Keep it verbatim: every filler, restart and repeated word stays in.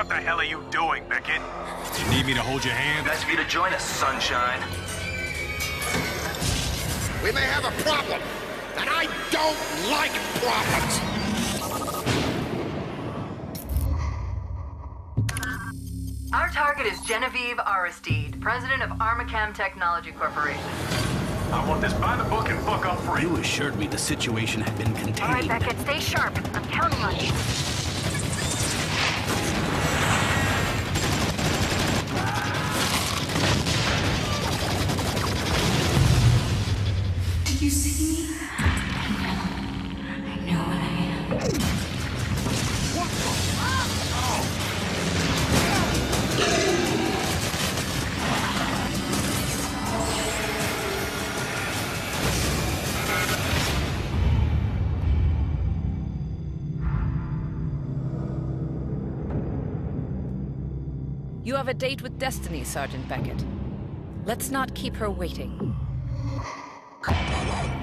What the hell are you doing, Beckett? You need me to hold your hand? Nice of you to join us, Sunshine. We may have a problem, and I don't like problems! Our target is Genevieve Aristide, president of Armacam Technology Corporation. I want this by the book and fuck up free. You assured me the situation had been contained. All right, Beckett, stay sharp. I'm counting on you. Did you see me? I know. I know what I am. What the? Oh! You have a date with Destiny, Sergeant Beckett. Let's not keep her waiting.